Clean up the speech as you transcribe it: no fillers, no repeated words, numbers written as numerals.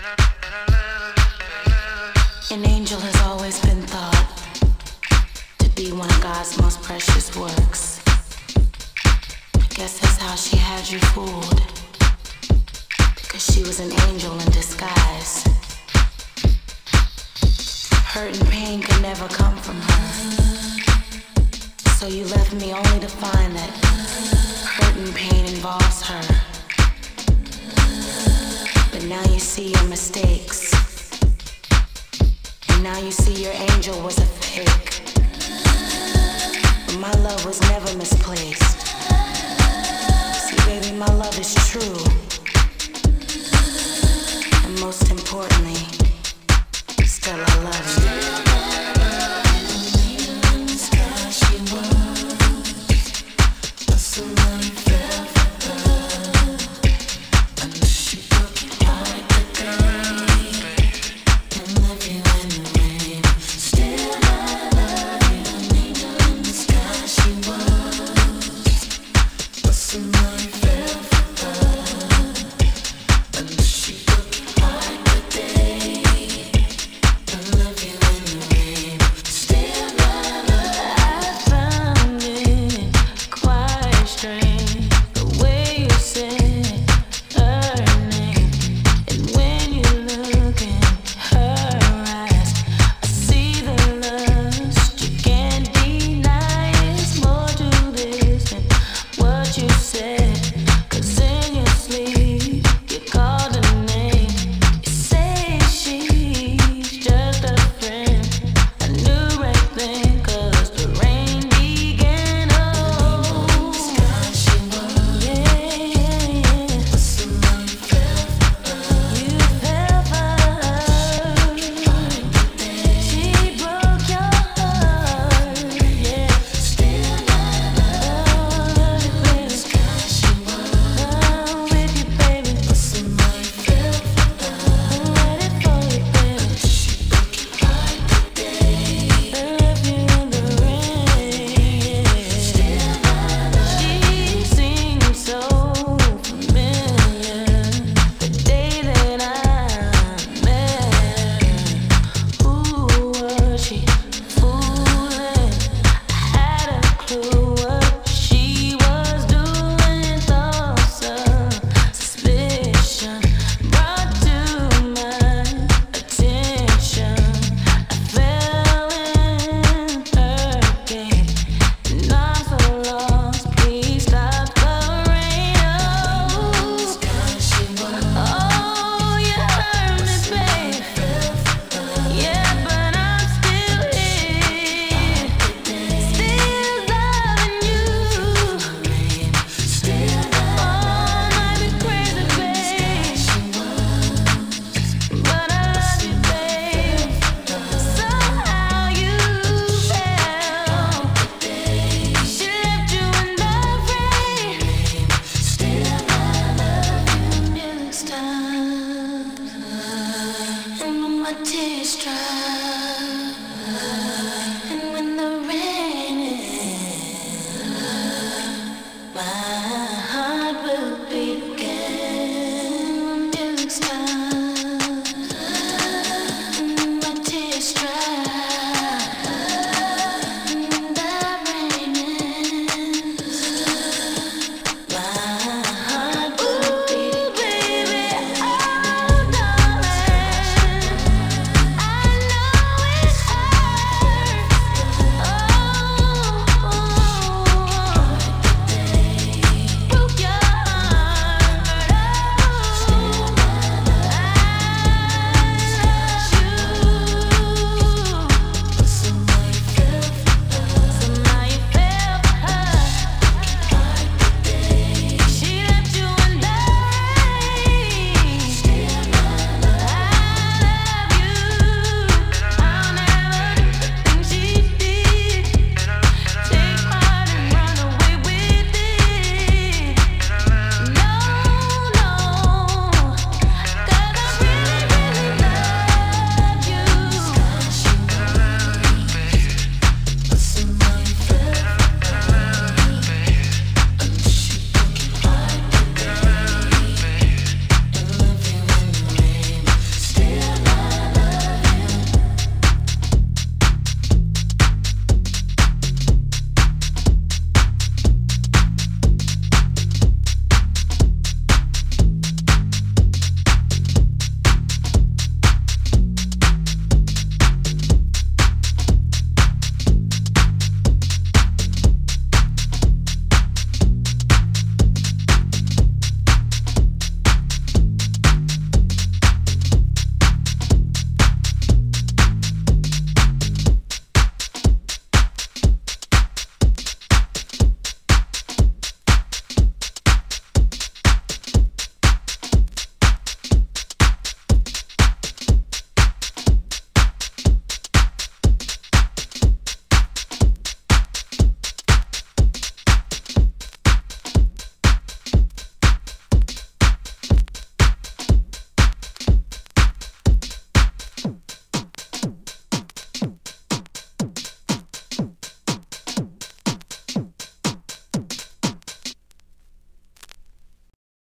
An angel has always been thought to be one of God's most precious works. I guess that's how she had you fooled, because she was an angel in disguise. Hurt and pain could never come from her, so you left me only to find that hurt and pain involves her. But now you see your mistakes, and now you see your angel was a fake. But my love was never misplaced. See, baby, my love is true, and most importantly, still I love you. Tears dry.